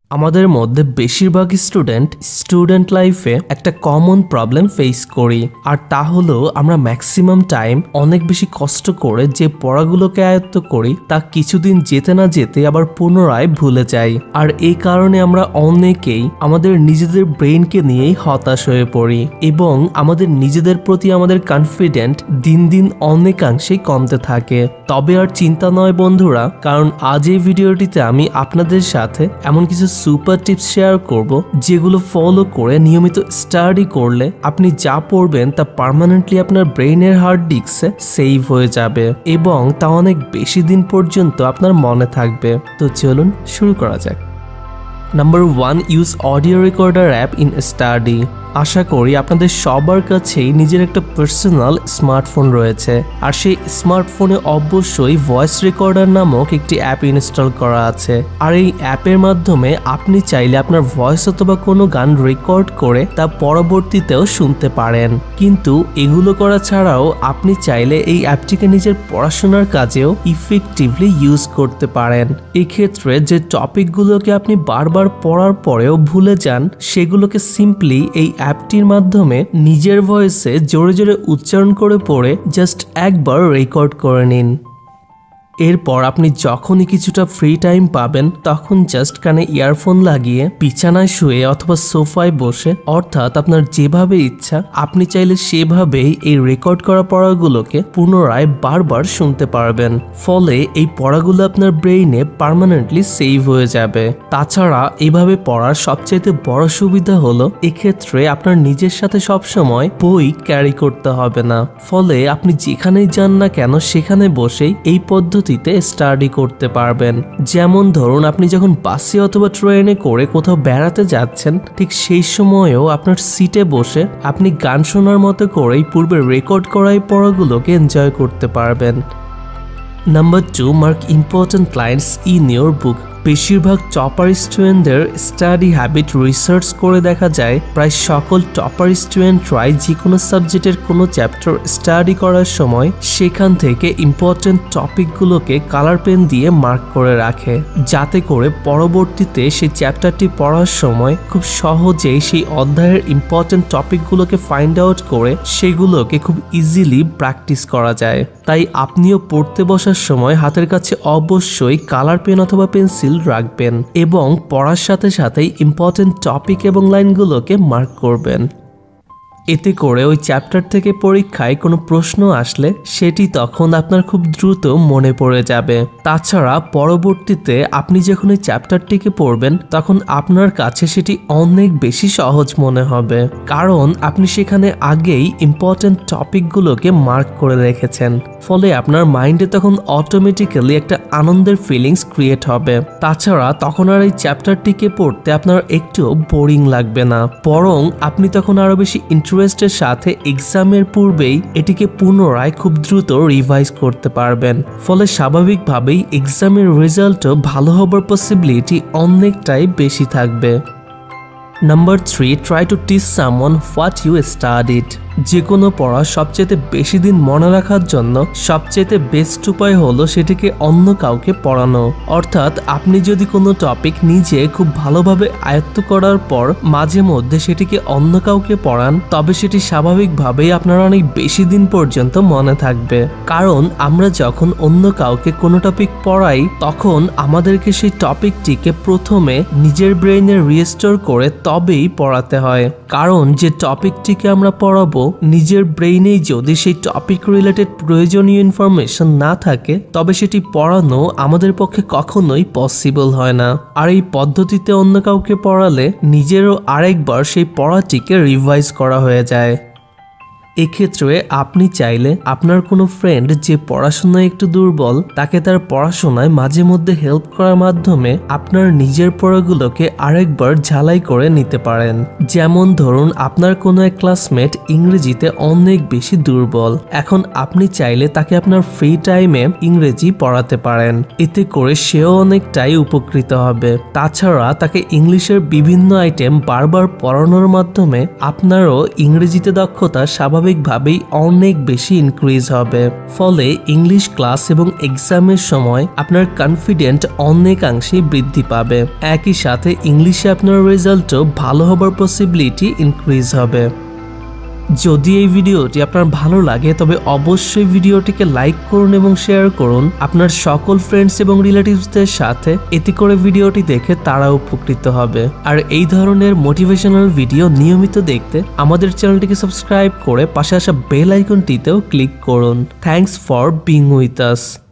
আমাদের মধ্যে বেশিরভাগ স্টুডেন্ট লাইফে একটা কমন প্রবলেম ফেস করি, আর তা হলো আমরা ম্যাক্সিমাম টাইম অনেক বেশি কষ্ট করে যে পড়াগুলোকে আয়ত্ত করি তা কিছুদিন যেতে না যেতে আবার পুনরায় ভুলে যাই। আর এই কারণে আমরা অনেকেই আমাদের নিজেদের ব্রেইনকে নিয়েই হতাশ হয়ে পড়ি এবং আমাদের নিজেদের প্রতি আমাদের কনফিডেন্ট দিন দিন অনেকাংশেই কমতে থাকে। তবে আর চিন্তা নয় বন্ধুরা, কারণ আজ এই ভিডিওটিতে আমি আপনাদের সাথে এমন কিছু সুপার টিপস শেয়ার করব যেগুলো ফলো করে নিয়মিত স্টাডি করলে আপনি যা পড়বেন তা পার্মানেন্টলি আপনার ব্রেইনের হার্ড ডিস্কে সেভ হয়ে যাবে এবং তা অনেক বেশি দিন পর্যন্ত আপনার মনে থাকবে। তো চলুন শুরু করা যাক। Number 1, use audio recorder app in study. আশা করি আপনাদের সবার কাছেই নিজের একটা পার্সোনাল স্মার্টফোন রয়েছে, আর সেই স্মার্টফোনে অবশ্যই ভয়েস রেকর্ডার নামক একটি অ্যাপ ইনস্টল করা আছে। আর এই অ্যাপের মাধ্যমে আপনি চাইলে আপনার ভয়েস অথবা কোনো গান রেকর্ড করে তা পরবর্তীতেও শুনতে পারেন। কিন্তু এগুলো করা ছাড়াও আপনি চাইলে এই অ্যাপটিকে নিজের পড়াশোনার কাজেও ইফেক্টিভলি ইউজ করতে পারেন। এক্ষেত্রে যে টপিকগুলোকে আপনি বারবার পড়ার পরেও ভুলে যান সেগুলোকে সিম্পলি এই অ্যাপটির মাধ্যমে নিজের ভয়েসে জোরে জোরে উচ্চারণ করে পড়ে জাস্ট একবার রেকর্ড করে নিন। এরপর আপনি যখনই কিছুটা ফ্রি টাইম পাবেন তখন জাস্ট কানে ইয়ারফোন লাগিয়ে বিছানায় শুয়ে অথবা সোফায় বসে, অর্থাৎ আপনার যেভাবে ইচ্ছা আপনি চাইলে সেভাবেই এই রেকর্ড করা পড়াগুলোকে পুনরায় বারবার শুনতে পারবেন। ফলে এই পড়াগুলো আপনার ব্রেইনে পার্মানেন্টলি সেভ হয়ে যাবে। তাছাড়া এভাবে পড়ার সবচেয়ে বড় সুবিধা হলো এক্ষেত্রে আপনার নিজের সাথে সবসময় বই ক্যারি করতে হবে না। ফলে আপনি যেখানেই যান না কেন সেখানে বসেই এই পদ্ধতি স্টাডি করতে পারবেন। যেমন ধরুন আপনি যখন বাসে অথবা ট্রেনে করে কোথাও বেড়াতে যাচ্ছেন, ঠিক সেই সময়েও আপনার সিটে বসে আপনি গান শোনার মতো করেই পূর্বে রেকর্ড করাই পড়াগুলোকে এনজয় করতে পারবেন। Number 2, mark important lines in your book. বেশিরভাগ টপার স্টুডেন্টদের স্টাডি হ্যাবিট রিসার্চ করে দেখা যায় প্রায় সকল টপার স্টুডেন্টরাই যে কোনো সাবজেক্টের কোনো চ্যাপ্টার স্টাডি করার সময় সেখান থেকে ইম্পর্টেন্ট টপিকগুলোকে কালার পেন দিয়ে মার্ক করে রাখে, যাতে করে পরবর্তীতে সেই চ্যাপ্টারটি পড়ার সময় খুব সহজেই সেই অধ্যায়ের ইম্পর্টেন্ট টপিকগুলোকে ফাইন্ড আউট করে সেগুলোকে খুব ইজিলি প্র্যাকটিস করা যায়। তাই আপনিও পড়তে বসার সময় হাতের কাছে অবশ্যই কালার পেন অথবা পেন্সিল রাখবেন এবং পড়ার সাথে সাথেই ইম্পর্টেন্ট টপিক এবং লাইনগুলোকে মার্ক করবেন। এতে করে ওই চ্যাপ্টার থেকে পরীক্ষায় কোনো প্রশ্ন আসলে সেটি তখন আপনার খুব দ্রুত মনে পড়ে যাবে। তাছাড়া পরবর্তীতে আপনি যখন ওই চ্যাপ্টারটিকে পড়বেন তখন আপনার কাছে সেটি অনেক বেশি সহজ মনে হবে, কারণ আপনি সেখানে আগেই ইম্পর্টেন্ট টপিকগুলোকে মার্ক করে রেখেছেন। ফলে আপনার মাইন্ডে তখন অটোমেটিক্যালি একটা আনন্দের ফিলিংস ক্রিয়েট হবে। তাছাড়া তখন আর এই চ্যাপ্টারটিকে পড়তে আপনার একটু বোরিং লাগবে না, বরং আপনি তখন আরো বেশি ইন্টারেস্টের সাথে এক্সামের পূর্বেই এটিকে পুনরায় খুব দ্রুত রিভাইজ করতে পারবেন। ফলে স্বাভাবিকভাবেই এক্সামের রেজাল্টও ভালো হবার পসিবিলিটি অনেকটাই বেশি থাকবে। Number 3, try to teach someone what you studied. যে কোনো পড়া সবচেয়ে বেশি দিন মনে রাখার জন্য সবচেয়ে বেস্ট উপায় হলো সেটিকে অন্য কাউকে পড়ানো। অর্থাৎ আপনি যদি কোনো টপিক নিজে খুব ভালোভাবে আয়ত্ত করার পর মাঝে মধ্যে সেটিকে অন্য কাউকে পড়ান, তবে সেটি স্বাভাবিকভাবেই আপনার অনেক বেশি দিন পর্যন্ত মনে থাকবে। কারণ আমরা যখন অন্য কাউকে কোনো টপিক পড়াই তখন আমাদেরকে সেই টপিকটিকে প্রথমে নিজের ব্রেইনে রিস্টোর করে তবেই পড়াতে হয়। কারণ যে টপিকটিকে আমরা পড়াবো নিজের ব্রেইনেই যদি সেই টপিক রিলেটেড প্রয়োজনীয় ইনফরমেশন না থাকে তবে সেটি পড়ানো আমাদের পক্ষে কখনোই পসিবল হয় না। আর এই পদ্ধতিতে অন্য কাউকে পড়ালে নিজেরও আরেকবার সেই পড়াটিকে রিভাইজ করা হয়ে যায়। এক্ষেত্রে আপনি চাইলে আপনার কোনো ফ্রেন্ড যে পড়াশোনায় একটু দুর্বল তাকে তার পড়াশোনায় মাঝে মধ্যে হেল্প করার মাধ্যমে আপনার নিজের পড়াগুলোকে আরেকবার ঝালাই করে নিতে পারেন। যেমন ধরুন আপনার কোনো এক ক্লাসমেট ইংরেজিতে অনেক বেশি দুর্বল, এখন আপনি চাইলে তাকে আপনার ফ্রি টাইমে ইংরেজি পড়াতে পারেন। এতে করে সেও অনেকটাই উপকৃত হবে। তাছাড়া তাকে ইংলিশের বিভিন্ন আইটেম বারবার পড়ানোর মাধ্যমে আপনারও ইংরেজিতে দক্ষতা স্বাভাবিক স্বাভাবিকভাবেই অনেক বেশি ইনক্রিজ হবে। ফলে ইংলিশ ক্লাস এবং এক্সামের সময় আপনার কনফিডেন্ট অনেকাংশেই বৃদ্ধি পাবে। একই সাথে ইংলিশে আপনার রেজাল্টও ভালো হবার পসিবিলিটি ইনক্রিজ হবে। যদি এই ভিডিওটি আপনার ভালো লাগে তবে অবশ্যই ভিডিওটিকে লাইক করুন এবং শেয়ার করুন আপনার সকল ফ্রেন্ডস এবং রিলেটিভসদের সাথে, এতে করে ভিডিওটি দেখে তারা উপকৃত হবে। আর এই ধরনের মোটিভেশনাল ভিডিও নিয়মিত দেখতে আমাদের চ্যানেলটিকে সাবস্ক্রাইব করে পাশে আসা বেল আইকনটিতেও ক্লিক করুন। Thanks for being with us.